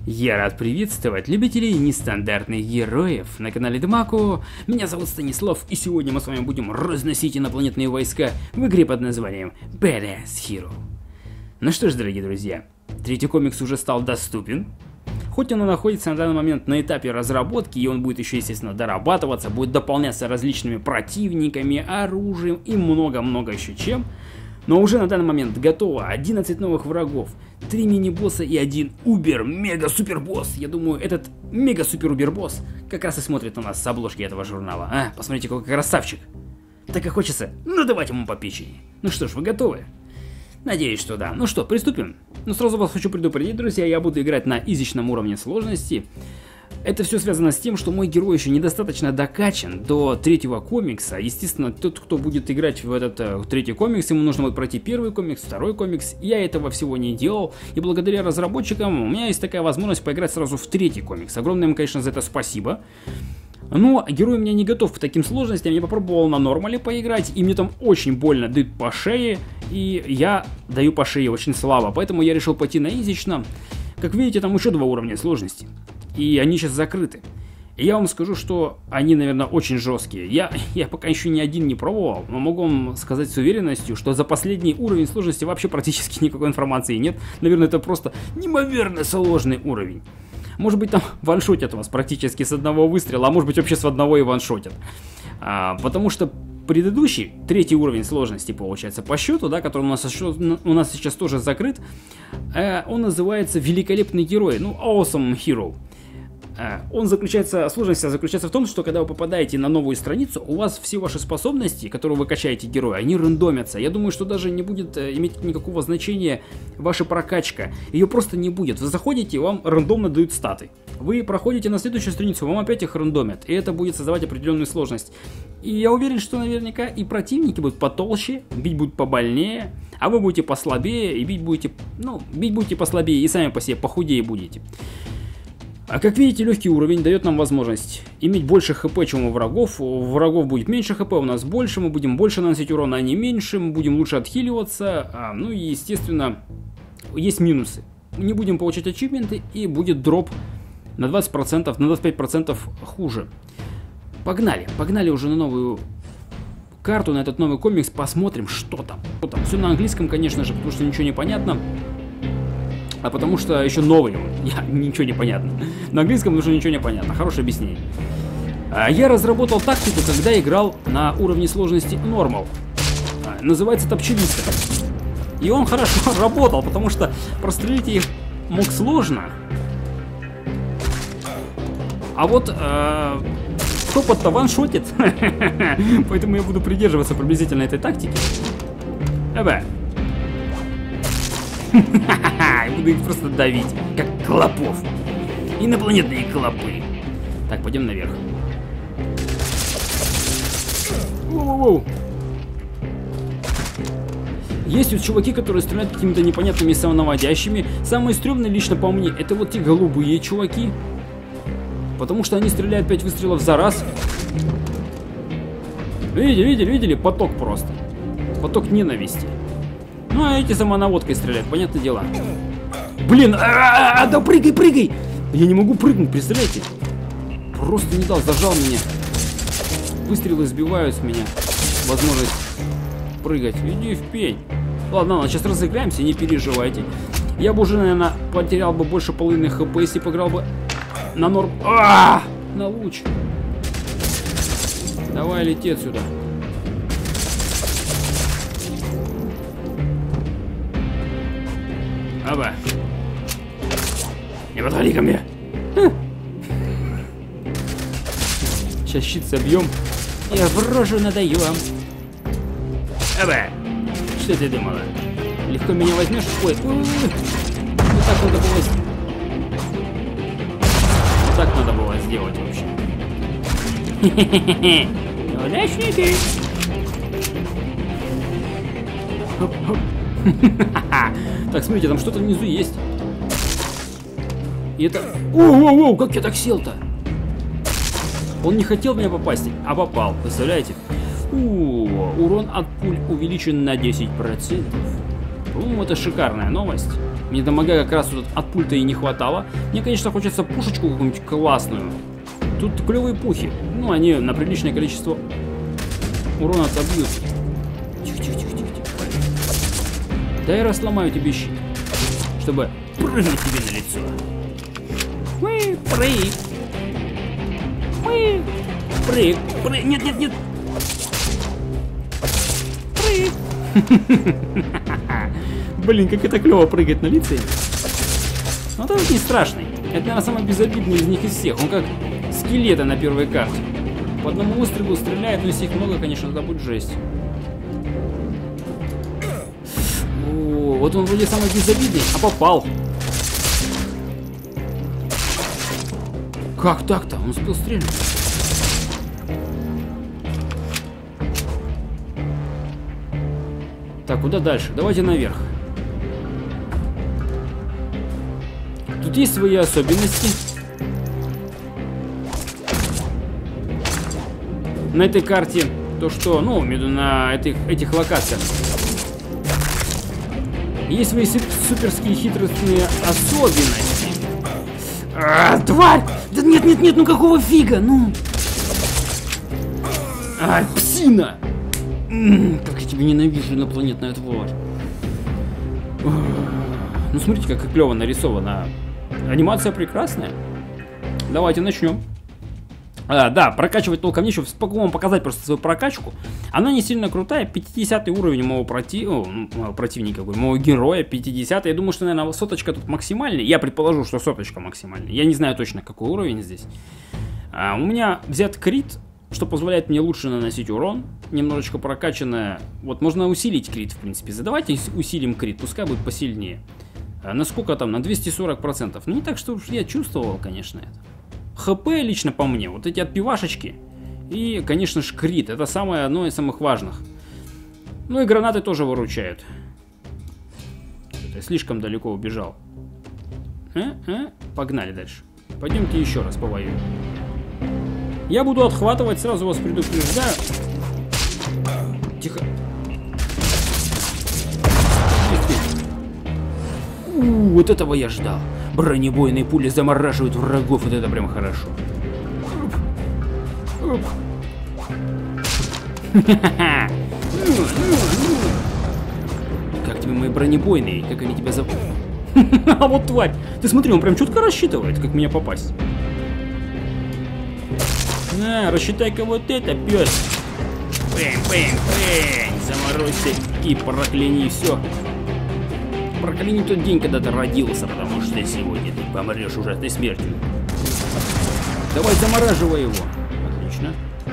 Я рад приветствовать любителей нестандартных героев на канале Дмаку. Меня зовут Станислав, и сегодня мы с вами будем разносить инопланетные войска в игре под названием Badass Hero. Ну что ж, дорогие друзья, третий комикс уже стал доступен. Хоть он и находится на данный момент на этапе разработки, и он будет еще, естественно, дорабатываться, будет дополняться различными противниками, оружием и много-много еще чем. Но уже на данный момент готово 11 новых врагов, 3 мини-босса и 1 убер-мега-супер-босс. Я думаю, этот мега-супер-убер-босс как раз и смотрит на нас с обложки этого журнала. А, посмотрите, какой красавчик. Так и хочется надавать ему по печени. Ну что ж, вы готовы? Надеюсь, что да. Ну что, приступим? Но сразу вас хочу предупредить, друзья, я буду играть на изичном уровне сложности. Это все связано с тем, что мой герой еще недостаточно докачан до третьего комикса. Естественно, тот, кто будет играть в этот третий комикс, ему нужно будет пройти первый комикс, второй комикс. Я этого всего не делал, и благодаря разработчикам у меня есть такая возможность поиграть сразу в третий комикс. Огромное им, конечно, за это спасибо. Но герой у меня не готов к таким сложностям. Я попробовал на нормале поиграть, и мне там очень больно дают по шее, и я даю по шее очень слабо, поэтому я решил пойти на изичном. Как видите, там еще 2 уровня сложности. И они сейчас закрыты. И я вам скажу, что они, наверное, очень жесткие. Я пока еще ни один не пробовал, но могу вам сказать с уверенностью, что за последний уровень сложности вообще практически никакой информации нет. Наверное, это просто неимоверно сложный уровень. Может быть, там ваншотят вас практически с одного выстрела, а может быть, вообще с одного и ваншотят. Потому что предыдущий, третий уровень сложности, получается, по счету, да, который у нас сейчас тоже закрыт, он называется «Великолепный герой», ну, Awesome Hero. Сложность заключается в том, что когда вы попадаете на новую страницу, у вас все ваши способности, которые вы качаете героя, они рандомятся. Я думаю, что даже не будет иметь никакого значения ваша прокачка. Ее просто не будет. Вы заходите, вам рандомно дают статы. Вы проходите на следующую страницу, вам опять их рандомят. И это будет создавать определенную сложность. И я уверен, что наверняка и противники будут потолще, бить будут побольнее, а вы будете послабее, и бить будете послабее, и сами по себе похудее будете. А как видите, легкий уровень дает нам возможность иметь больше хп, чем у врагов. У врагов будет меньше хп, у нас больше, мы будем больше наносить урона, а не меньше, мы будем лучше отхиливаться. Ну и, естественно, есть минусы. Не будем получать ачивменты, и будет дроп на 20%, на 25% хуже. Погнали уже на новую карту, на этот новый комикс, посмотрим, что там. Все на английском, конечно же, потому что ничего не понятно. А потому что еще новый он, ничего не понятно. На английском уже ничего не понятно, хорошее объяснение. Я разработал тактику, когда играл на уровне сложности Normal. Называется топчевица. И он хорошо работал, потому что прострелить их мог сложно. А вот топот-то ваншотит. Поэтому я буду придерживаться приблизительно этой тактики. Буду их просто давить, как клопов. Инопланетные клопы. Так, пойдем наверх. Воу-воу-воу. Есть вот чуваки, которые стреляют какими-то непонятными самонаводящими. Самые стрёмные лично по мне, это вот те голубые чуваки. Потому что они стреляют 5 выстрелов за раз. Видели? Поток просто. Поток ненависти. Ну, а эти самонаводкой стреляют, понятное дело. Блин, да прыгай! Я не могу прыгнуть, представляете? Просто не дал, зажал меня. Выстрелы сбивают с меня возможность прыгать. Иди в пень. Ладно, сейчас разыграемся, не переживайте. Я бы уже, наверное, потерял бы больше половины хп, если поиграл бы на норм... На луч. Давай, лети отсюда. Аба. Не подходи ко мне. Сейчас щит собьем. Я в рожу надаю вам. Аба. Что ты думала? Легко меня возьмешь? Ой. Вот так надо было. Вот так надо было сделать вообще. Удачники. Так, смотрите, там что-то внизу есть. И это... Оу, как я так сел-то? Он не хотел в меня попасть, а попал, представляете? Урон от пуль увеличен на 10%. По-моему, это шикарная новость. Мне дамага как раз вот от пульта и не хватало. Мне, конечно, хочется пушечку какую-нибудь классную. Тут клевые пухи. Ну, они на приличное количество урона отобьют. Тихо. Да я сломаю тебе щит, чтобы прыгнуть тебе на лицо. Прыг. Нет. Блин, как это клево прыгать на лице. Но он не страшный. Это, наверное, самый безобидный из них из всех. Он как скелеты на первой карте. По одному выстрелу стреляет, но если их много, конечно, это будет жесть. О, вот он вроде самый безобидный, а попал. Как так-то? Он успел стрельнуть. Так, куда дальше? Давайте наверх. Тут есть свои особенности. На этой карте, то что, ну, на этих локациях. Есть свои суперские хитростные особенности. Тварь! Да нет, ну какого фига, ну? Псина! Как я тебя ненавижу, инопланетная тварь. Ну смотрите, как клево нарисовано. Анимация прекрасная. Давайте начнем. Да, прокачивать толком нечего. Могу вам показать просто свою прокачку. Она не сильно крутая. 50 уровень моего противника, моего героя. 50. Я думаю, что, наверное, соточка тут максимальная. Я предположу, что соточка максимальная. Я не знаю точно, какой уровень здесь. У меня взят крит, что позволяет мне лучше наносить урон. Немножечко прокачанная. Вот можно усилить крит, в принципе. Давайте усилим крит, пускай будет посильнее. На сколько там? На 240%. Ну не так, что уж я чувствовал, конечно, это. ХП лично по мне, вот эти отпивашечки. И, конечно же, крит. Это одно из самых важных. Ну и гранаты тоже выручают. Я слишком далеко убежал. Погнали дальше. Пойдемте еще раз повоюем. Я буду отхватывать, сразу вас предупреждаю. Тихо. Вот этого я ждал. Бронебойные пули замораживают врагов, вот это прям хорошо. Как тебе мои бронебойные? Как они тебя зовут? А вот тварь! Ты смотри, он прям четко рассчитывает, как меня попасть. На, рассчитай-ка вот это, пес. Заморозься и прокляни все. Прокляни тот день, когда ты родился, потому что сегодня ты помрешь ужасной смертью. Давай замораживай его. Отлично.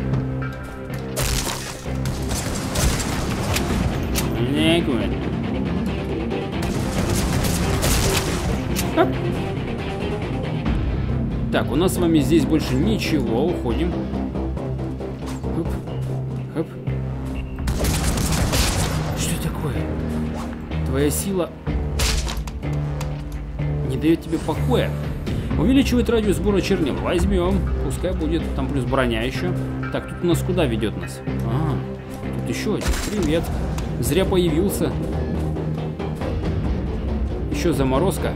Так, у нас с вами здесь больше ничего. Уходим. Хоп. Хоп. Что такое? Твоя сила не дает тебе покоя. Увеличивает радиус сбора чернил. Возьмем. Пускай будет. Там плюс броня еще. Так, тут у нас куда ведет нас? Тут еще один. Привет. Зря появился. Еще заморозка.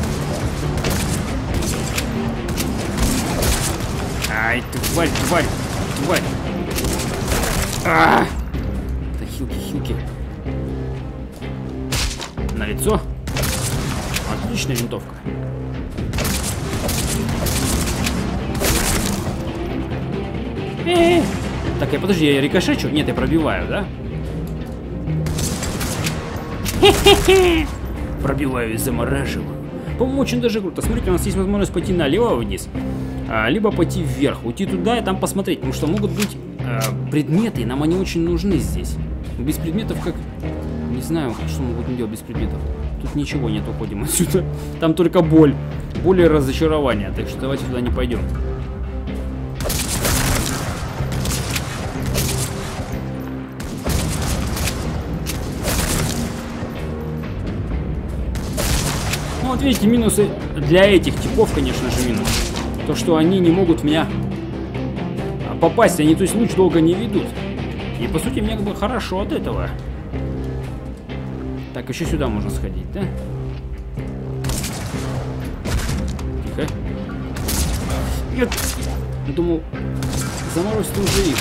Ай, тварь. Это хилки. На лицо. Отличная винтовка. Так, подожди, я рикошечу? Нет, я пробиваю, да? Пробиваю и замораживаю. По-моему, очень даже круто. Смотрите, у нас есть возможность пойти налево вниз, либо пойти вверх, уйти туда и там посмотреть, потому что могут быть предметы, и нам они очень нужны здесь. Без предметов как... Не знаю, что мы будем делать без предметов. Тут ничего нет, уходим отсюда. Там только боль и разочарование, так что давайте туда не пойдем. Ну вот видите, минусы для этих типов, конечно же, минус. То, что они не могут в меня попасть, они, то есть, луч долго не ведут. И, по сути, мне как бы хорошо от этого. Так, еще сюда можно сходить, да? Нет! Думал, заморозь-то уже их.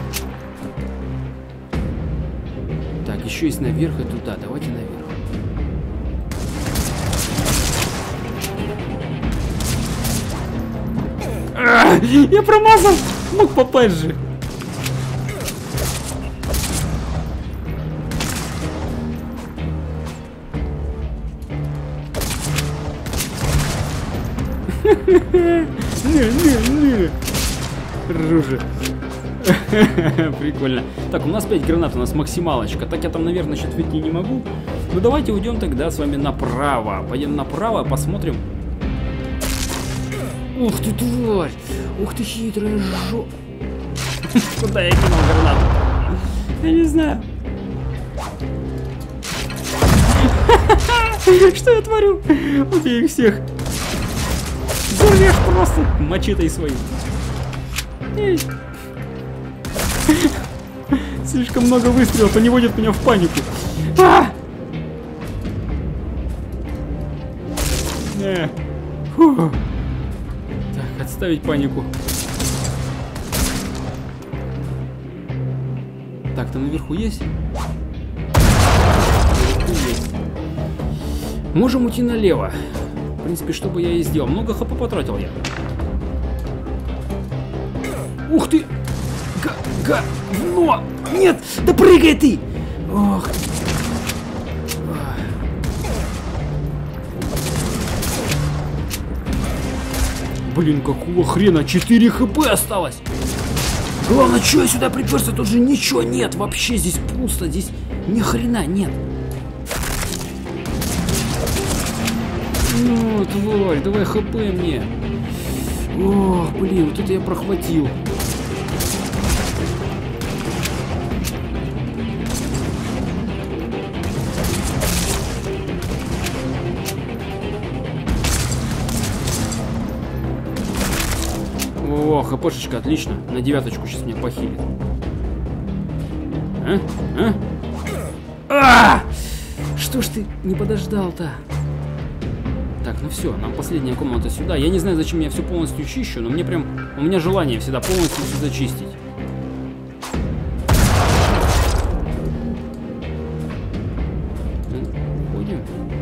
Так, еще есть наверх и туда. Давайте наверх. Я промазал! Мог попасть же! Не. Ружа. Прикольно. Так, у нас 5 гранат, у нас максималочка. Так я там, наверное, сейчас выйти не могу. Ну давайте уйдем тогда с вами направо. Пойдем направо, посмотрим. Ух ты, тварь! Ух ты, хитрая жопа! Куда я кинул гранату? Я не знаю. Что я творю? Убей их всех. Зарежь просто мачетой своим. Слишком много выстрелов, они вводят меня в панику. Так, отставить панику. Так, там наверху есть? Есть. Можем уйти налево. В принципе, что бы я и сделал. Много хп потратил я. Ух ты! Говно! Нет! Да прыгай ты! Ох! Блин, какого хрена? 4 хп осталось! Главное, что я сюда приперся? Тут же ничего нет! Вообще здесь пусто, здесь ни хрена нет! Ну, тварь, давай хп мне! Ох, блин, вот это я прохватил! О, хпшечка, отлично. На 9-очку сейчас меня похилит. Что ж ты не подождал-то? Так, ну все, нам последняя комната сюда. Я не знаю, зачем я все полностью чищу, но мне прям... У меня желание всегда полностью все зачистить. Уходим.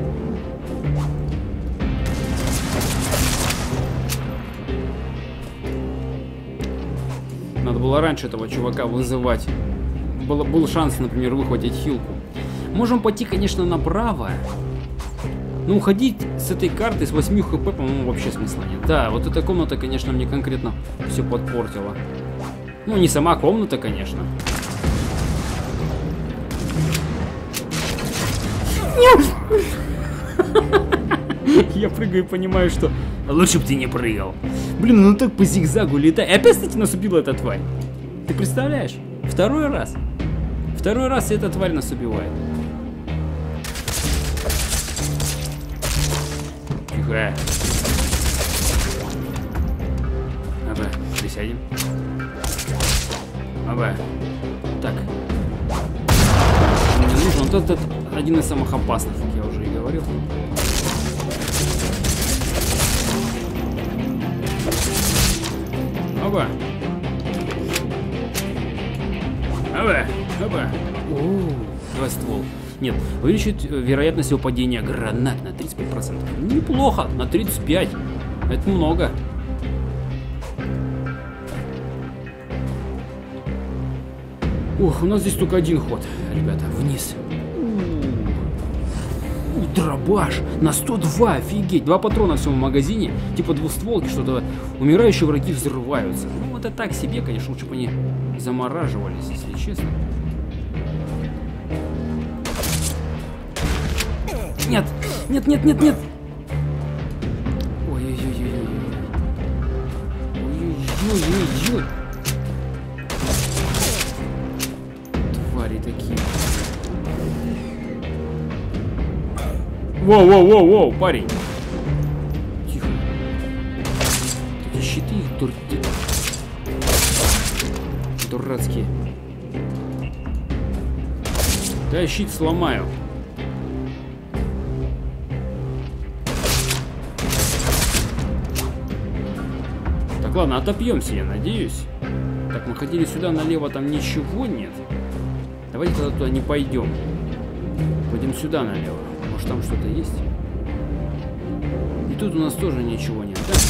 Надо было раньше этого чувака вызывать. Был шанс, например, выхватить хилку. Можем пойти, конечно, направо. Но уходить с этой карты с 8 хп, по-моему, вообще смысла нет. Да, вот эта комната, конечно, мне конкретно все подпортила. Ну, не сама комната, конечно. Я прыгаю и понимаю, что лучше бы ты не прыгал. Блин, ну так по зигзагу летай. И опять, кстати, нас убила эта тварь. Ты представляешь? Второй раз. Второй раз эта тварь нас убивает. Тихо. Аба, присядем. Аба. Так. Мне нужен вот этот один из самых опасных, как я уже и говорил. Оба. Оба. Оба. Два ствол. Нет, увеличит вероятность выпадения гранат на 35%. Неплохо, на 35%. Это много. Ух, у нас здесь только один ход, ребята, вниз. Дробаш на 102, офигеть. 2 патрона всего в магазине, типа двустволки, что-то. Умирающие враги взрываются. Ну, это так себе, конечно, лучше бы они замораживались, если честно. Нет, нет, нет, нет, нет. Ой-ой-ой-ой. Ой-ой-ой-ой. Твари такие. Воу-воу-воу-воу, парень. Тихо. Эти щиты дурацкие. Да, я щит сломаю. Так, Так, ладно, отопьемся, я надеюсь. Так, мы ходили сюда, налево там ничего нет. Давайте тогда туда не пойдем. Пойдем сюда налево. Может, там что-то есть? И тут у нас тоже ничего нет, да?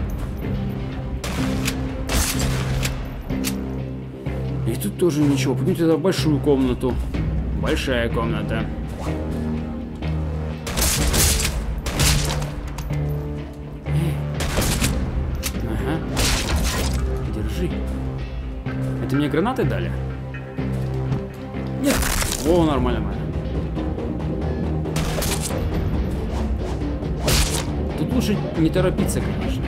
И тут тоже ничего. Пойдемте тогда в большую комнату. Большая комната. Ага. Держи. Это мне гранаты дали? Нет. О, нормально, нормально. Тут лучше не торопиться, конечно.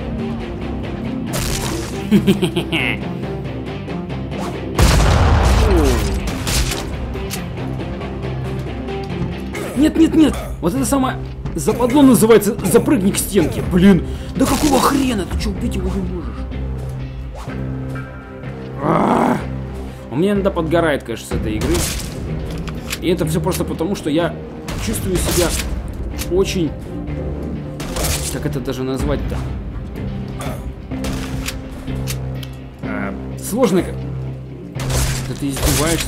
Нет, нет, нет! Вот это самое западло называется запрыгни к стенке. Блин, да какого хрена? Ты что, убить его не можешь? У меня иногда подгорает, конечно, с этой игры. И это все просто потому, что я чувствую себя очень... Как это даже назвать-то? Сложно как... Да ты издеваешься?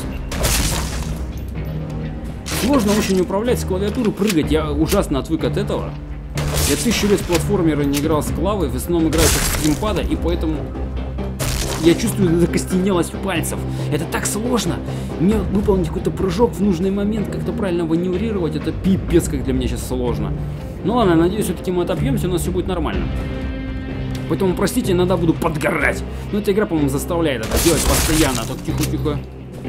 Сложно очень управлять с клавиатуры, прыгать. Я ужасно отвык от этого. Я 1000 лет в платформера не играл с клавой, в основном играю с геймпада, и поэтому я чувствую закостенелость пальцев. Это так сложно. Мне выполнить какой-то прыжок в нужный момент, как-то правильно маневрировать, это пипец, как для меня сейчас сложно. Ну ладно, надеюсь, все-таки мы отопьемся, у нас все будет нормально. Поэтому, простите, иногда буду подгорать. Но эта игра, по-моему, заставляет это делать постоянно. Так, тихо-тихо.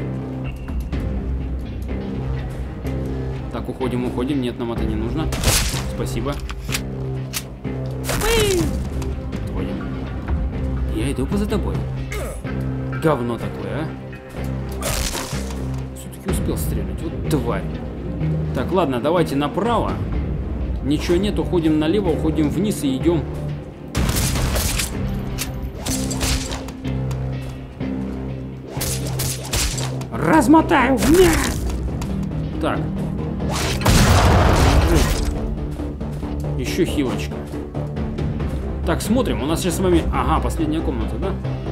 Так, уходим, уходим. Нет, нам это не нужно. Спасибо. Отходим. Я иду за тобой. Говно такое, а? Все-таки успел стрелять. Вот тварь. Так, ладно, давайте направо. Ничего нет, уходим налево, уходим вниз и идем. Размотаю! Нет! Так. Еще хилочка. Так, смотрим. У нас сейчас с вами... Ага, последняя комната, да?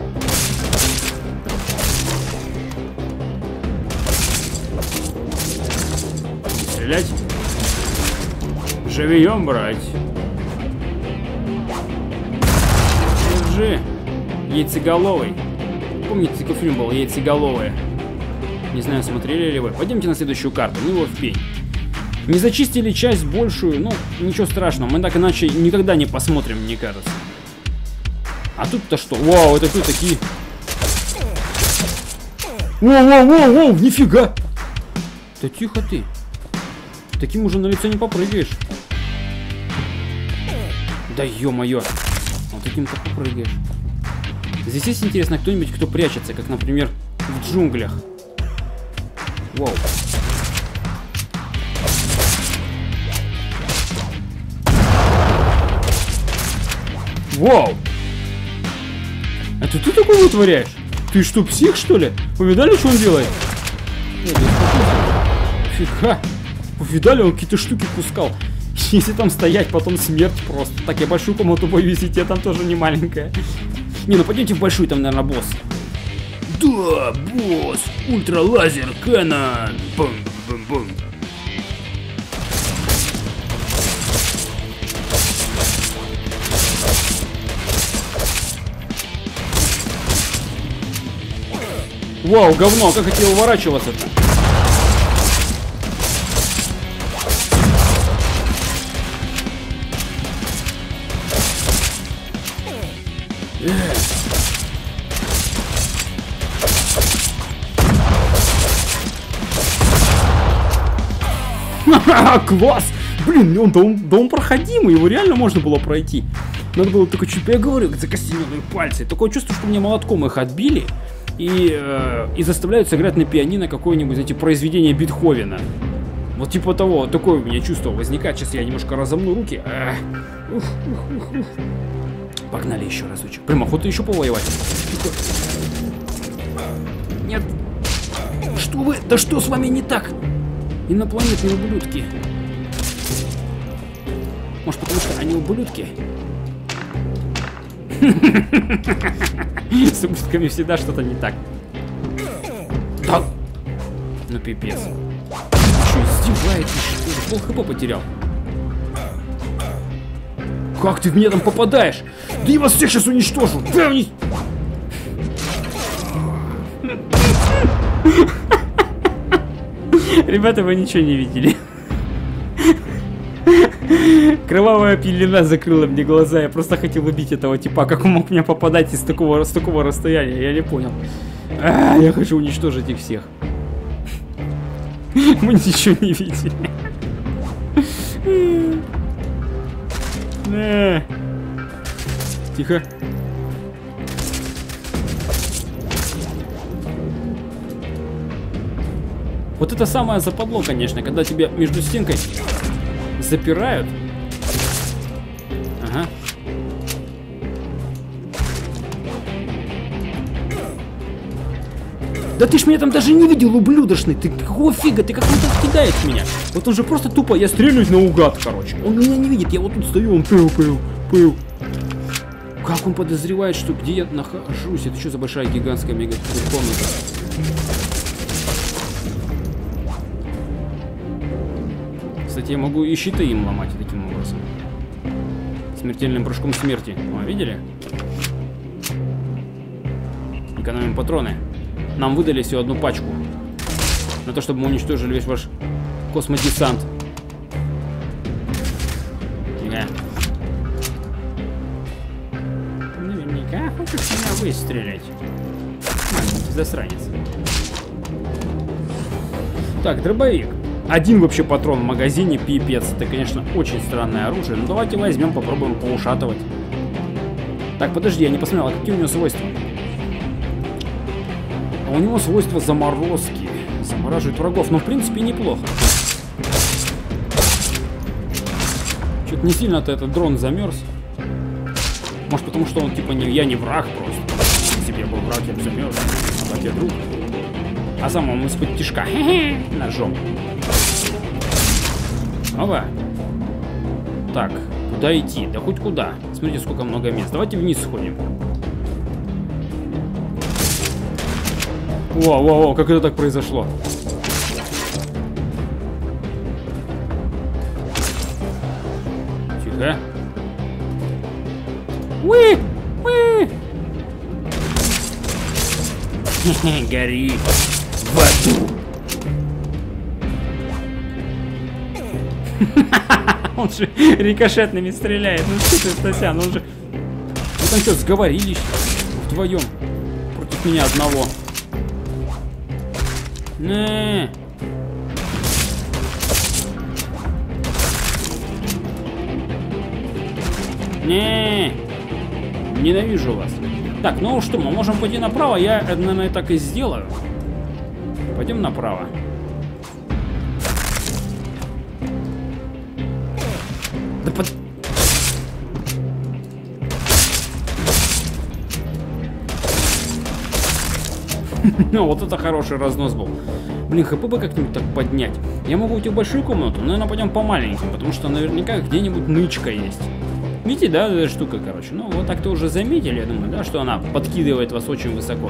Стрелять. Живьем, брать. Держи. Яйцеголовый. Помните, такой фильм был «Яйцеголовые»? Не знаю, смотрели ли вы. Пойдемте на следующую карту. Ну его в пень. Не зачистили часть большую, ну, ничего страшного. Мы так иначе никогда не посмотрим, мне кажется. А тут-то что? Вау, это кто такие? Воу, нифига! Да тихо ты. Таким уже на лицо не попрыгаешь. Да ё-моё. Вот таким-то попрыгаешь. Здесь есть, интересно, кто-нибудь, кто прячется, как, например, в джунглях. Вау. Вау! Это ты такое вытворяешь? Ты что, псих, что ли? Вы видали, что он делает? Фига. Вы видали, он какие-то штуки пускал. Если там стоять, потом смерть просто. Так, я большую комнату боюсь идти, там тоже не маленькая. Не, ну пойдемте в большую, там, наверное, босс. Да, босс! Ультралазер Кэнон! Бум-бум-бум. Вау, говно, как хотел уворачиваться-то? Ха-ха, класс! Блин, он проходимый, его реально можно было пройти. Надо было только чуть, я говорю, закостенелые пальцы. Такое чувство, что мне молотком их отбили и заставляют сыграть на пианино какое-нибудь эти произведения Бетховена. Вот типа того, такое у меня чувство возникает. Сейчас я немножко разомну руки. Погнали еще разочек. Прям охота еще повоевать. Нет. Что вы? Да что с вами не так? Инопланетные ублюдки. Может, потому что они ублюдки? С ублюдками всегда что-то не так. Да. Ну пипец. Что, издеваетесь, что ли? Пол хп потерял. Как ты в меня там попадаешь? Да я вас всех сейчас уничтожу! Да, Ребята, вы ничего не видели. Кровавая пелена закрыла мне глаза. Я просто хотел убить этого типа. Как он мог меня попадать с такого расстояния? Я не понял. Я хочу уничтожить их всех. Мы ничего не видели. Тихо. Вот это самое западло, конечно, когда тебя между стенкой запирают. Ага. Да ты ж меня там даже не видел, ублюдочный. Ты какого фига? Ты как-то кидаешь меня. Вот он же просто тупо, я стрелюсь наугад, короче. Он меня не видит, я вот тут стою, он пыл. Как он подозревает, что где я нахожусь? Это что за большая гигантская мега комната? Кстати, я могу и щиты им ломать таким образом. Смертельным прыжком смерти. О, видели? Экономим патроны. Нам выдали всего одну пачку. На то, чтобы мы уничтожили весь ваш космодесант. Тихо. Наверняка хочешь меня выстрелить. Засранец. Так, дробовик. Один вообще патрон в магазине, пипец. Это, конечно, очень странное оружие. Ну, давайте возьмем, попробуем поушатывать. Так, подожди, я не посмотрел, а какие у него свойства? А у него свойства заморозки. Замораживает врагов, но в принципе неплохо. Что-то не сильно-то этот дрон замерз. Может, потому что он типа я не враг просто. Если бы я был враг, я бы замерз. А так я друг. А сам он из-под тишка. Ножом. Опа. Так, куда идти? Да хоть куда. Смотрите, сколько много мест. Давайте вниз сходим. Во, как это так произошло? Тихо. Уи! Гори в аду. Он же рикошетными стреляет. Ну что ты, Стасян, он же... Вы там что, сговорились вдвоем против меня одного? Ненавижу вас. Так, ну что, мы можем пойти направо. Я, наверное, так и сделаю. Пойдем направо. Да под... Ну, вот это хороший разнос был. Блин, хп бы как-нибудь так поднять. Я могу уйти в большую комнату, но, наверное, пойдем по маленьким, потому что наверняка где-нибудь нычка есть. Видите, да, эта штука, короче. Ну, вот так-то уже заметили, я думаю, да, что она подкидывает вас очень высоко.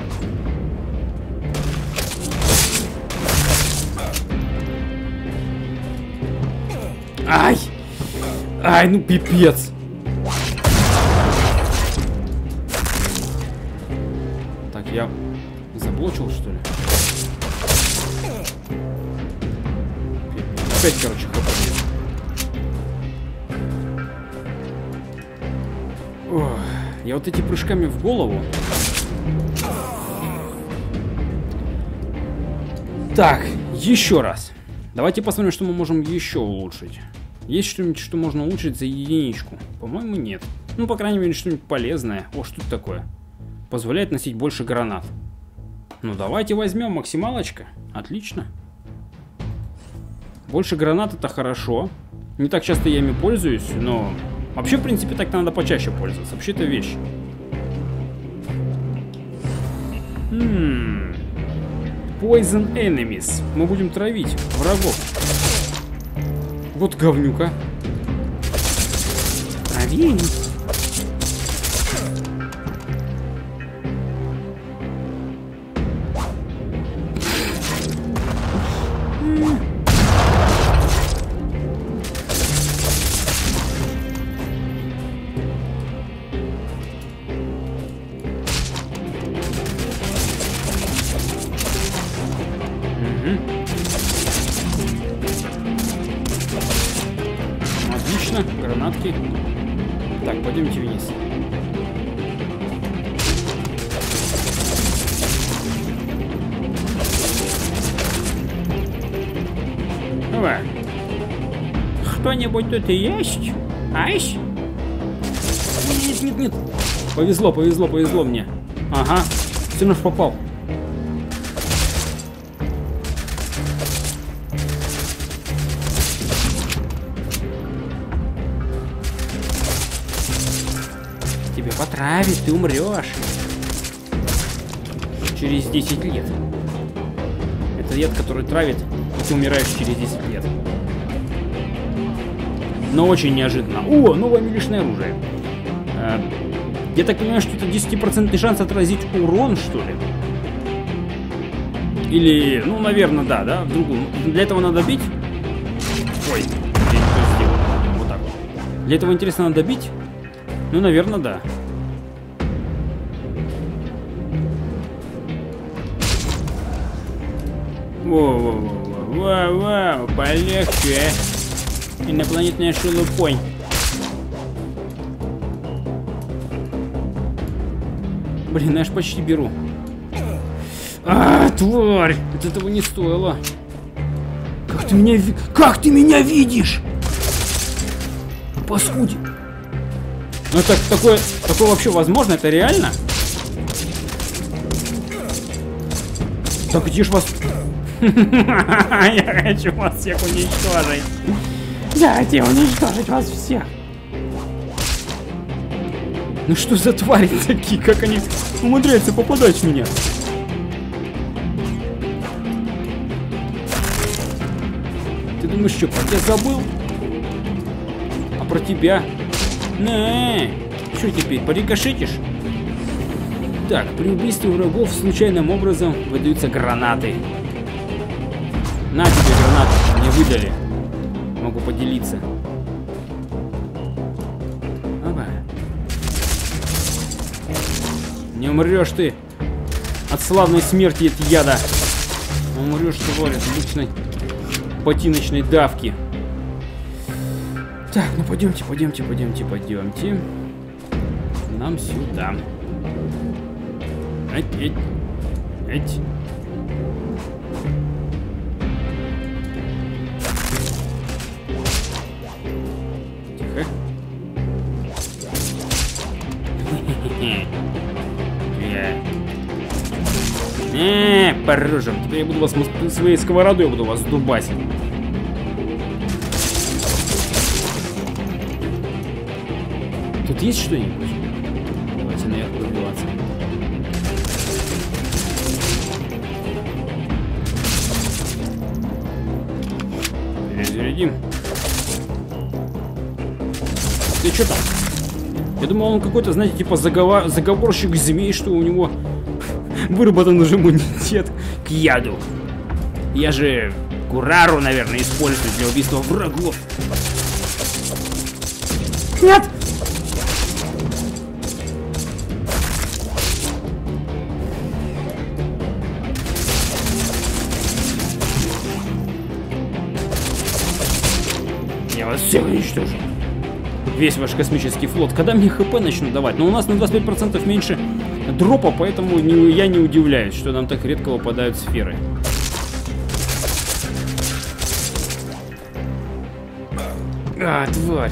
Ай! Ай, ну пипец! Так, я заблочил, что ли? Опять, короче, хп. Я вот эти прыжками в голову. Так, еще раз. Давайте посмотрим, что мы можем еще улучшить. Есть что-нибудь, что можно улучшить за единичку? По-моему, нет. Ну, по крайней мере, что-нибудь полезное. О, что это такое? Позволяет носить больше гранат. Ну, давайте возьмем максималочка. Отлично. Больше гранат — это хорошо. Не так часто я ими пользуюсь, но... Вообще, в принципе, так надо почаще пользоваться. Вообще, это вещь. Poison enemies. Мы будем травить врагов. Вот говнюка. Травить. Пойдемте вниз. Давай. Кто-нибудь тут есть? Ась? Нет, нет, нет. Повезло, повезло, повезло мне. Ага. Все равно попал. Тебе потравит, ты умрешь. Через 10 лет. Это яд, который травит, и ты умираешь через 10 лет. Но очень неожиданно. О, новое милишное оружие. Я так понимаю, что это 10% шанс отразить урон, что ли? Или, ну, наверное, да, в другую. Для этого надо бить. Ой, я не то сделал. Вот так вот. Для этого, интересно, надо бить? Ну, наверное, да. Воу-воу-воу-воу, полегче. Инопланетная шелупонь. Блин, я аж почти беру. А, тварь! Это этого не стоило. Как ты меня Как ты меня видишь? Паскуди. Ну так, такое вообще возможно? Это реально? Так где ж вас... Я хочу вас всех уничтожить. Давайте уничтожить вас всех. Ну что за твари такие? Как они умудряются попадать в меня? Ты думаешь, что, про тебя забыл? А про тебя? Что теперь, порикошетишь? Так, при убийстве врагов случайным образом выдаются гранаты. На тебе гранаты, мне выдали. Могу поделиться. Опа. Не умрешь ты от славной смерти от яда. Умрешь, тварь, от личной ботиночной давки. Так, ну пойдемте. Нам сюда. Эть. Тихо. По рожам. Теперь я буду вас своей сковородой, я буду вас дубасить. Тут есть что-нибудь? Давайте наверх пробиваться. Перезарядим. Ты что там? Я думал, он какой-то, знаете, типа заговорщик змей, что у него выработан уже иммунитет к яду. Я же Курару, наверное, использую для убийства врагов. Нет! Я вас всех уничтожу. Весь ваш космический флот. Когда мне ХП начнут давать? Но у нас на 25% меньше дропа, поэтому я не удивляюсь, что нам так редко выпадают сферы. А, тварь.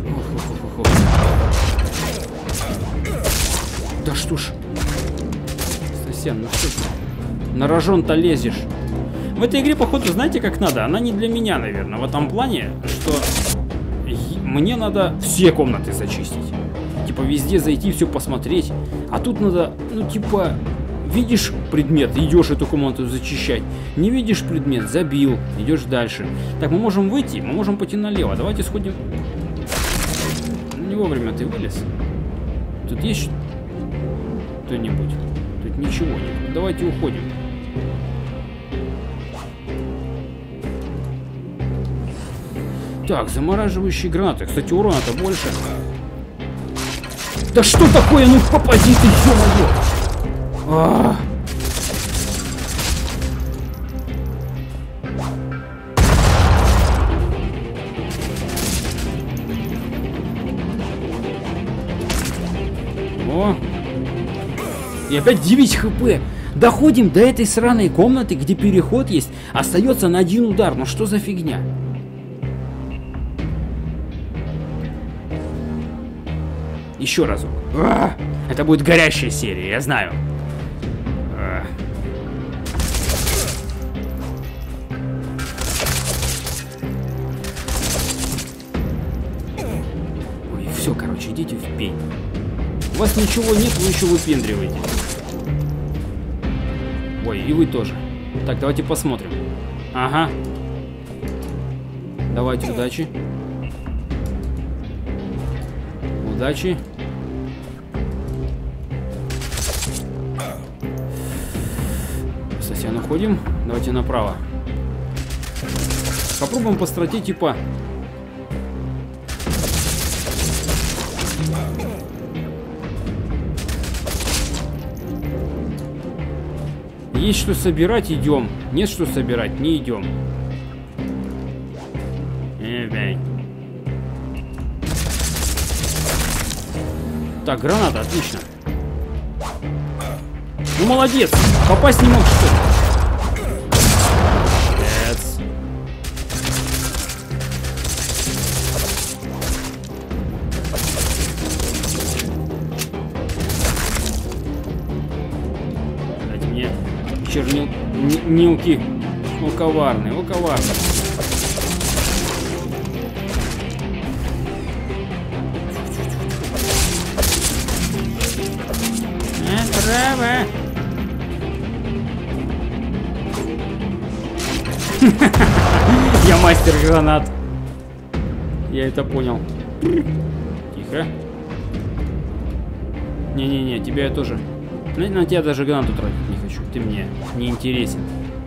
Да что ж. Стасян, ну что ты? На рожон-то лезешь. В этой игре, походу, знаете, как надо? Она не для меня, наверное. В этом плане, что мне надо все комнаты зачистить. Типа везде зайти, все посмотреть. А тут надо, ну типа, видишь предмет, идешь эту комнату зачищать. Не видишь предмет, забил, идешь дальше. Так, мы можем выйти, мы можем пойти налево. Давайте сходим. Не вовремя ты вылез. Тут есть что-нибудь? Тут ничего нет. Давайте уходим. Так, замораживающие гранаты. Кстати, урона-то больше. Да что такое? Ну попади ты, ё-моё! О. И опять 9 хп. Доходим до этой сраной комнаты, где переход есть. Остается на 1 удар. Ну что за фигня? Еще разок. Это будет горящая серия, я знаю. Ой, все, короче, идите в пень. У вас ничего нет, вы еще выпендриваете. Ой, и вы тоже. Так, давайте посмотрим. Ага. Давайте, удачи. Удачи. Совсем находим. Давайте направо. Попробуем по страте типа. Есть что собирать, идем. Нет что собирать, не идем. Так, граната, отлично. Ну молодец, попасть не мог, что ли? Молодец. Дайте мне чернилки. О, коварный, о, коварный. Право. Я мастер гранат. Я это понял. Тихо. Не-не-не, тебя я тоже. На тебя даже гранату тратить не хочу. Ты мне не интересен.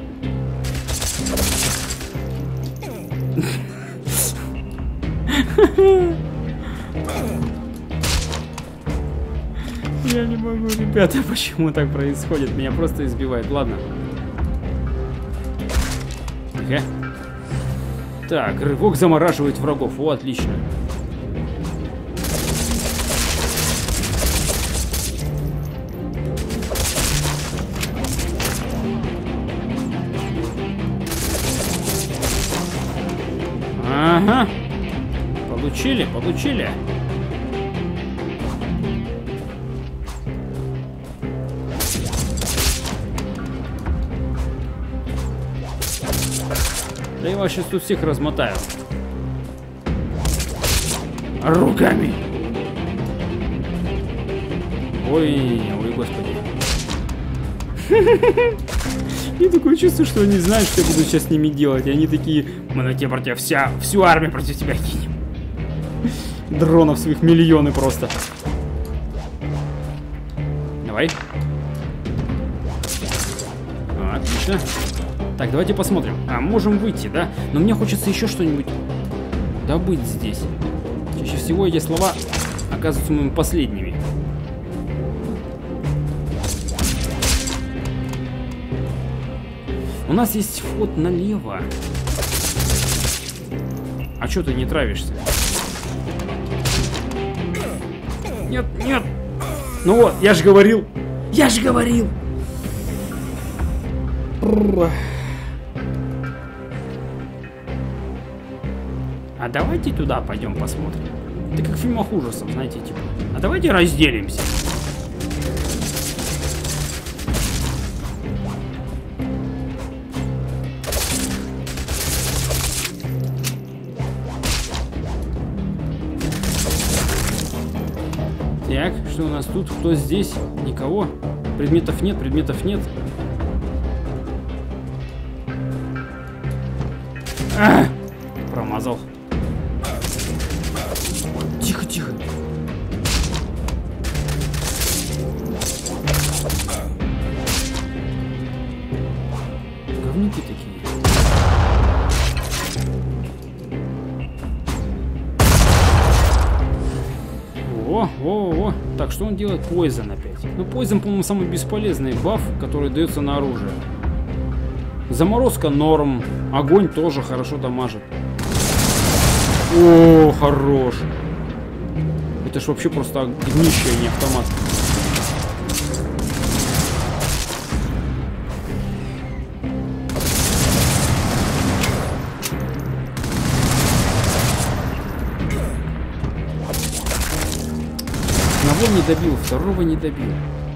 Я не могу, ребята, почему так происходит? Меня просто избивает. Ладно. Тихо. Так, рывок замораживает врагов. О, отлично. Ага. Получили, получили. Да я вас сейчас тут всех размотаю. Руками. Ой, ой, господи. И такое чувство, что они знают, что я буду сейчас с ними делать. И они такие, мы на тебя против всю армию против тебя кинем. Дронов своих миллионы просто. Давай. Отлично. Так, давайте посмотрим. А, можем выйти, да? Но мне хочется еще что-нибудь добыть здесь. Чаще всего эти слова оказываются моими последними. У нас есть вход налево. А что ты не травишься? Нет, нет. Ну вот, я же говорил. Я же говорил. А давайте туда пойдем посмотрим. Это как в фильмах ужасов, знаете, типа. А давайте разделимся. Так, что у нас тут? Кто здесь? Никого. Предметов нет, предметов нет. Промазал. Тихо, тихо. Говнюки такие. О. Так, что он делает? Poison опять. Ну, Poison, по-моему, самый бесполезный баф, который дается на оружие. Заморозка норм. Огонь тоже хорошо дамажит. О, хорош. Это ж вообще просто огнище, а не автомат. Одного не добил, второго не добил.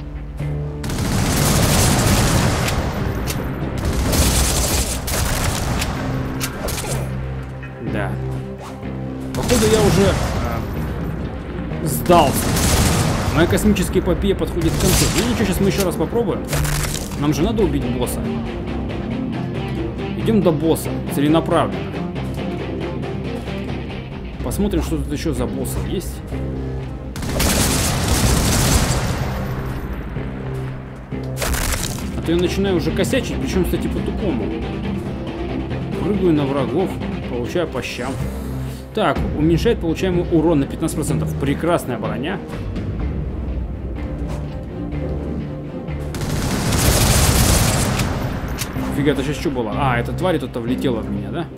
Да. Походу я уже сдался. Моя космическая эпопея подходит к концу. Ну ничего, сейчас мы еще раз попробуем. Нам же надо убить босса. Идем до босса, целенаправленно. Посмотрим, что тут еще за боссы есть. А то я начинаю уже косячить, причем, кстати, по-тупому. Прыгаю на врагов, получаю по щам. Так, уменьшает получаемый урон на 15%. Прекрасная броня. Фига, это сейчас что было? А, эта тварь тут-то влетела в меня, да?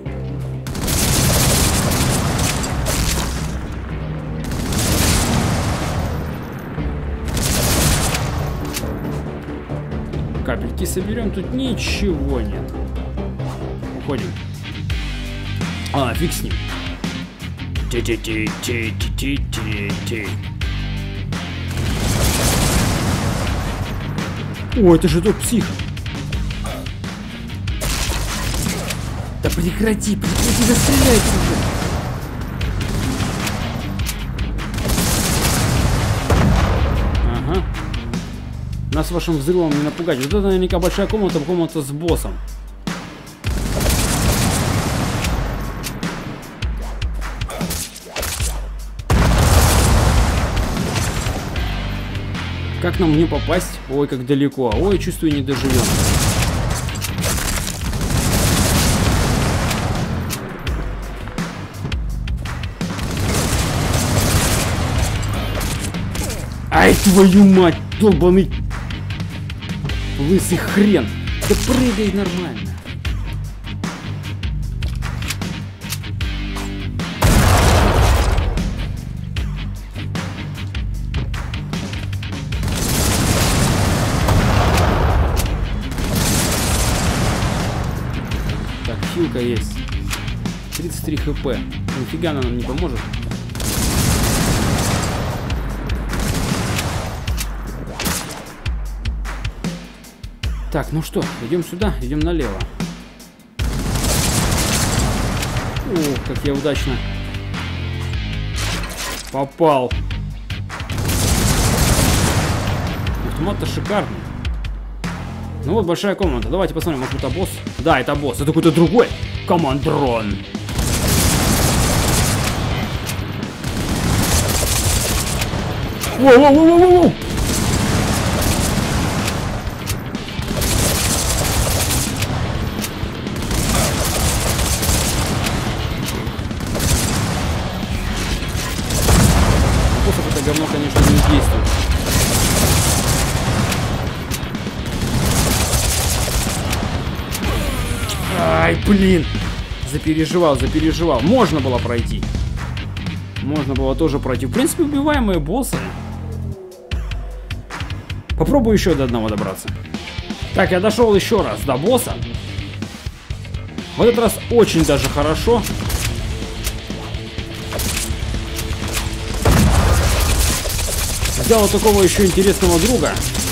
Капельки соберем, тут ничего нет. Уходим. А, фиг с ним. О, это же тот псих. Да прекрати застрелять уже. Ага. Нас вашим взрывом не напугать. Вот это наверняка большая комната с боссом. Как нам не попасть? Ой, как далеко. Ой, чувствую, не доживем. Ай, твою мать, долбаный лысый хрен. Да прыгай нормально. Так, хилка есть. 33 хп. Нифига она нам не поможет. Так, ну что, идем сюда, идем налево. О, как я удачно попал. Автомат-то шикарный. Ну вот большая комната. Давайте посмотрим, может это босс? Да, это босс. Это какой-то другой командрон. Воу-воу-воу-воу-воу! Говно, конечно, не действует. Ай, блин! Запереживал. Можно было пройти. Можно было тоже пройти. В принципе, убиваемые боссы. Попробую еще до одного добраться. Так, я дошел еще раз до босса. В этот раз очень даже хорошо. Взял вот такого еще интересного друга.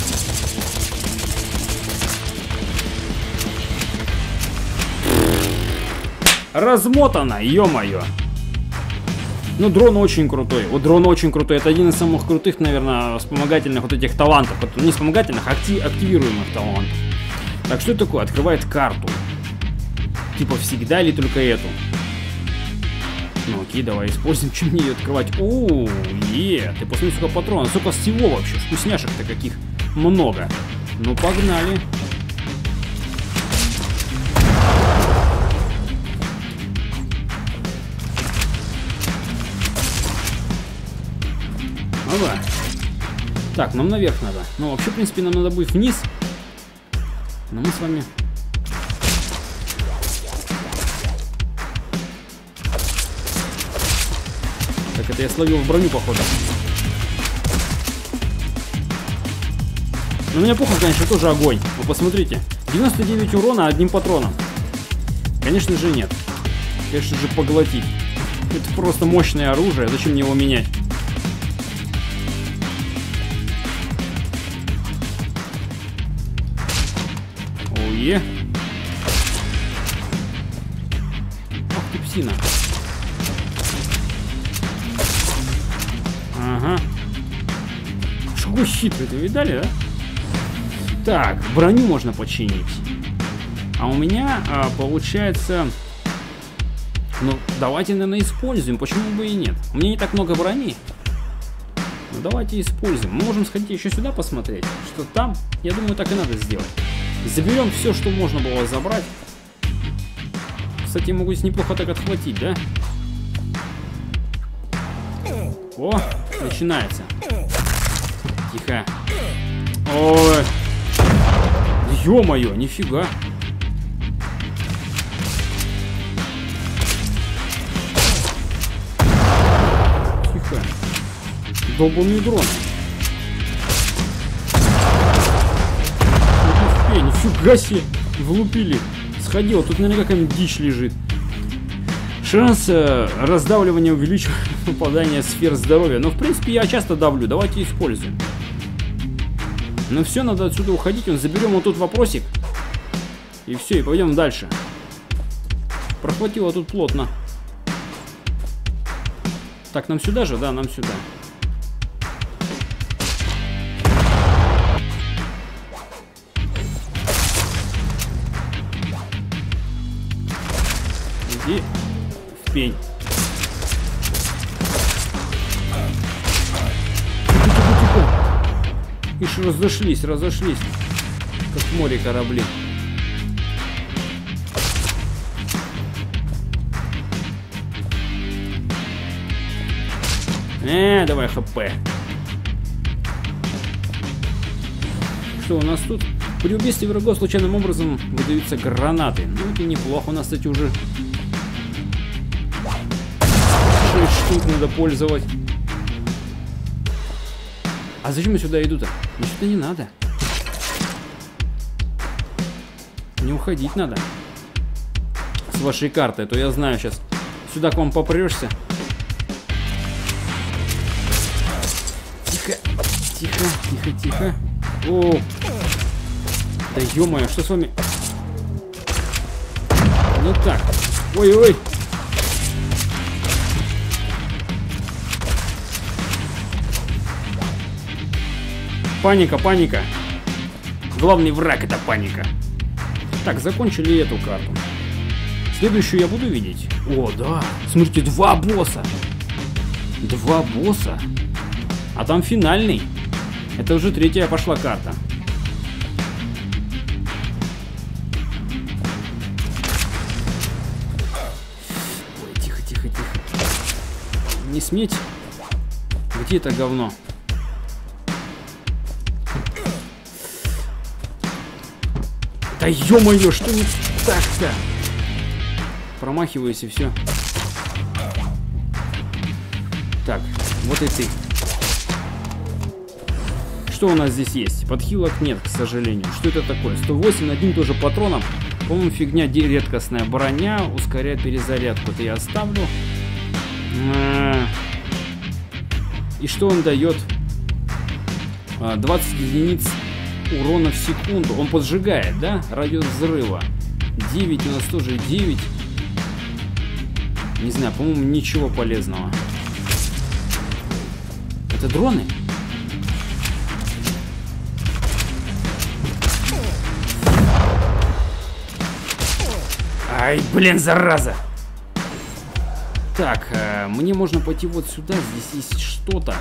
Размотано, ё-моё. Ну, дрон очень крутой. Вот дрон очень крутой. Это один из самых крутых, наверное, вспомогательных вот этих талантов. Не вспомогательных, а активируемых талантов. Так, что это такое? Открывает карту. Типа всегда или только эту? Ну окей, давай используем, чем мне ее открывать. Оу, ты посмотри, сколько патронов, сколько всего вообще, вкусняшек-то каких много. Ну погнали. Ага. Так, нам наверх надо. Ну вообще, в принципе, нам надо будет вниз. Но мы с вами... Так, это я словил в броню, походу. Но у меня пухом, конечно, тоже огонь. Вы посмотрите. 99 урона одним патроном. Конечно же нет. Конечно же поглотить. Это просто мощное оружие. Зачем мне его менять? Оуе. Ах ты псина. Ага. Какой хитрый, ты видали, да? Так, броню можно починить. А у меня получается... Ну, давайте, наверное, используем. Почему бы и нет? У меня не так много брони. Ну, давайте используем. Мы можем сходить еще сюда посмотреть. Что там? Я думаю, так и надо сделать. Заберем все, что можно было забрать. Кстати, могу здесь неплохо так отхватить, да? О, начинается. Тихо. Ой. Ё-моё, нифига. Тихо. Долбаный дрон. Нифига себе. Влупили. Сходил. Тут наверняка какая-нибудь дичь лежит. Шанс раздавливания увеличивает попадание сфер здоровья. Но в принципе я часто давлю. Давайте используем. Ну все, надо отсюда уходить. Заберем вот тут вопросик. И все, и пойдем дальше. Прохватило тут плотно. Так, нам сюда же? Да, нам сюда. Иди в пень. Ишь, разошлись, как в море корабли. Давай хп. Что у нас тут? При убийстве врагов случайным образом выдаются гранаты. Ну, это неплохо. У нас, кстати, уже 6 штук надо пользовать. А зачем я сюда иду-то? Мне сюда не надо. Не уходить надо. С вашей карты, а то я знаю сейчас. Сюда к вам попрешься. Тихо, тихо, тихо, тихо. О, да ё-моё, что с вами? Ну так. Ой-ой. Паника, паника. Главный враг — это паника. Так, закончили эту карту. Следующую я буду видеть. О, да. Смотрите, 2 босса. 2 босса. А там финальный. Это уже 3-я пошла карта. Ой, тихо, тихо, тихо. Не сметь. Где это говно? Да ё-моё, что не так-то? Промахиваюсь и все. Так, вот и ты. Что у нас здесь есть? Подхилок нет, к сожалению. Что это такое? 108, одним тоже патроном. По-моему, фигня, редкостная броня. Ускоряет перезарядку. Это я оставлю. И что он дает? 20 единиц урона в секунду. Он поджигает, да? Радиус взрыва. 9 у нас тоже 9. Не знаю, по-моему, ничего полезного. Это дроны? Ай, блин, зараза! Так, мне можно пойти вот сюда. Здесь есть что-то.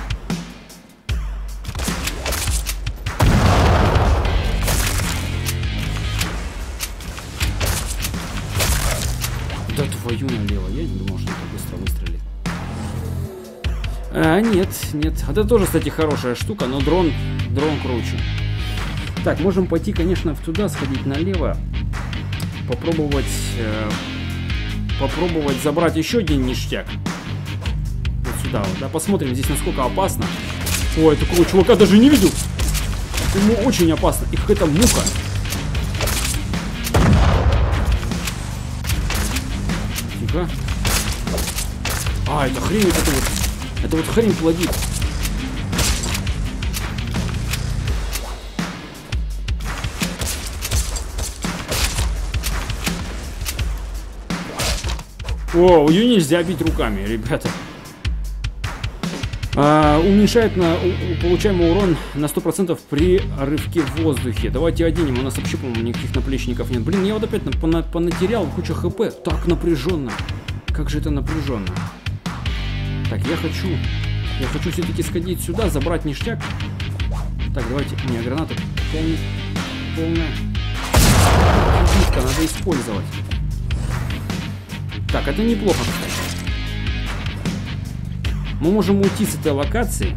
Да твою налево, я не думал, что это быстро выстрелит. Нет, нет. Это тоже, кстати, хорошая штука, но дрон круче. Так, можем пойти, конечно, туда, сходить налево. Попробовать забрать еще один ништяк. Вот сюда вот, да. Посмотрим здесь, насколько опасно. Ой, такого чувака даже не видел. Ему очень опасно. И какая-то муха. Тихо. А, это хрень вот это вот. Это вот хрень плодит. О, ее нельзя бить руками, ребята. Уменьшает получаемый урон на 100% при рывке в воздухе. Давайте оденем, у нас вообще, по-моему, никаких наплечников нет. Блин, я вот опять понатерял кучу хп. Так напряженно. Как же это напряженно. Так, я хочу все-таки сходить сюда, забрать ништяк. Так, давайте, у меня граната полная. Битка, надо использовать. Так, это неплохо, кстати. Мы можем уйти с этой локации.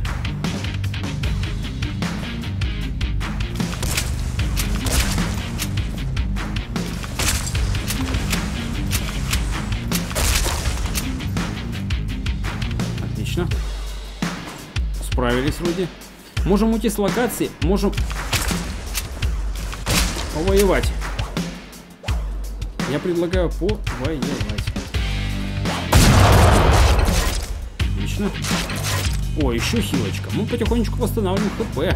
Отлично. Справились вроде. Можем уйти с локации. Можем повоевать. Я предлагаю повоевать. Отлично. О, еще хилочка. Мы потихонечку восстанавливаем хп.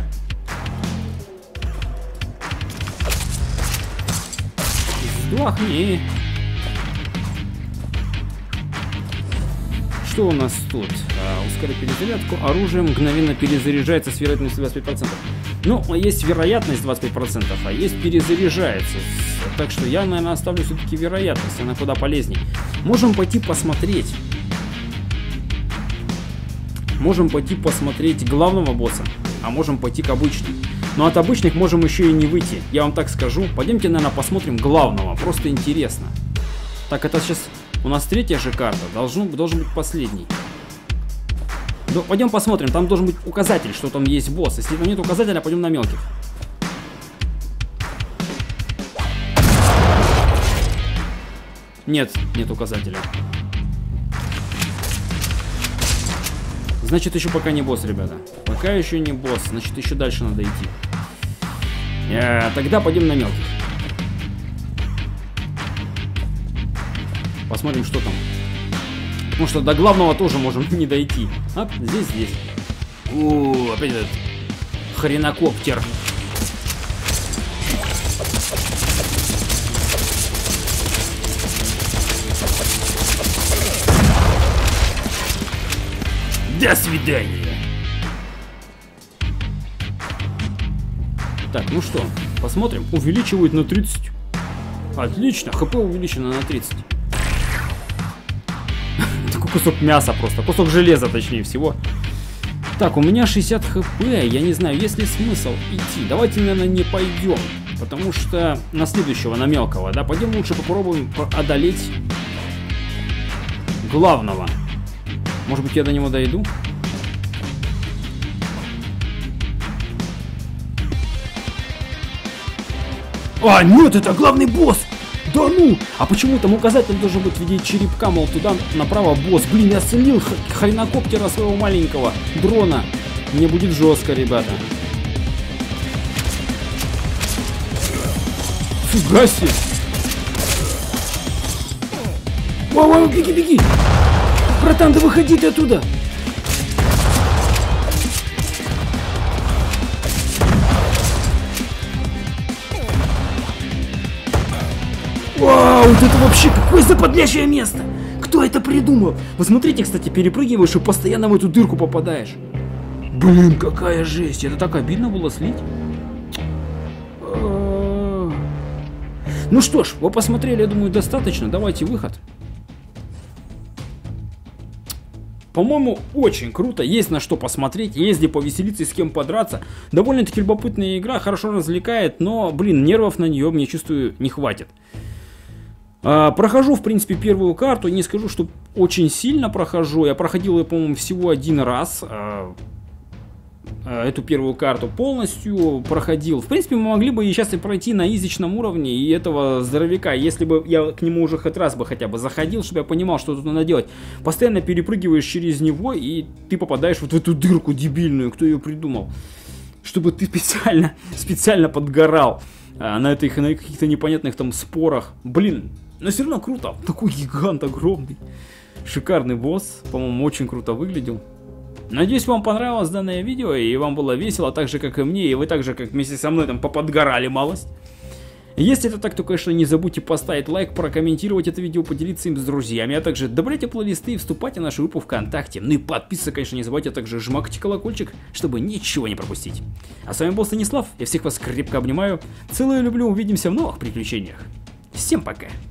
Сдохни. Что у нас тут? Ускорить перезарядку. Оружие мгновенно перезаряжается с вероятностью 25%. Ну, есть вероятность 25%, а есть перезаряжается. Так что я, наверное, оставлю все-таки вероятность. Она куда полезнее. Можем пойти посмотреть. Можем пойти посмотреть главного босса, а можем пойти к обычным. Но от обычных можем еще и не выйти. Я вам так скажу. Пойдемте, наверное, посмотрим главного. Просто интересно. Так, это сейчас у нас третья же карта. Должен быть последний. Ну, пойдем посмотрим. Там должен быть указатель, что там есть босс. Если там нет указателя, пойдем на мелких. Нет указателя. Значит, еще пока не босс, ребята. Пока еще не босс. Значит, еще дальше надо идти. Тогда пойдем на мелких. Посмотрим, что там. Потому что до главного тоже можем не дойти. А, здесь. О, опять этот хренокоптер. До свидания. Так, ну что, посмотрим. Увеличивают на 30. Отлично, хп увеличено на 30. Такой кусок мяса просто. Кусок железа, точнее всего. Так, у меня 60 хп. Я не знаю, есть ли смысл идти. Давайте, наверное, не пойдем. Потому что на следующего, на мелкого, да, пойдем лучше попробуем одолеть главного. Может быть, я до него дойду? А, нет, это главный босс! Да ну! А почему там указатель должен быть в виде черепка, мол, туда направо босс? Блин, я слил хренокоптера своего маленького дрона. Мне будет жестко, ребята. Фига себе! Вау, беги! Братан, да выходи ты оттуда! Вау, вот это вообще какое западлящее место! Кто это придумал? Вы смотрите, кстати, перепрыгиваешь и постоянно в эту дырку попадаешь. Блин, какая жесть! Это так обидно было слить. Ну что ж, вы посмотрели, я думаю, достаточно. Давайте выход. По-моему, очень круто, есть на что посмотреть, есть где повеселиться и с кем подраться. Довольно-таки любопытная игра, хорошо развлекает, но, блин, нервов на нее, мне чувствую, не хватит. Прохожу, в принципе, первую карту, не скажу, что очень сильно прохожу. Я проходил ее, по-моему, всего один раз. Эту первую карту полностью проходил. В принципе, мы могли бы и сейчас и пройти на изичном уровне и этого здоровяка, если бы я к нему уже хоть раз бы хотя бы заходил, чтобы я понимал, что тут надо делать. Постоянно перепрыгиваешь через него, и ты попадаешь вот в эту дырку дебильную, кто ее придумал. чтобы ты специально подгорал на каких-то непонятных там спорах. Блин, но все равно круто. Такой гигант огромный. Шикарный босс, по-моему, очень круто выглядел. Надеюсь, вам понравилось данное видео, и вам было весело, так же, как и мне, и вы так же, как вместе со мной, там, поподгорали малость. Если это так, то, конечно, не забудьте поставить лайк, прокомментировать это видео, поделиться им с друзьями, а также добавляйте плейлисты и вступайте в нашу группу ВКонтакте. Ну и подписываться, конечно, не забывайте, а также жмакайте колокольчик, чтобы ничего не пропустить. А с вами был Станислав, я всех вас крепко обнимаю, целую, люблю, увидимся в новых приключениях. Всем пока!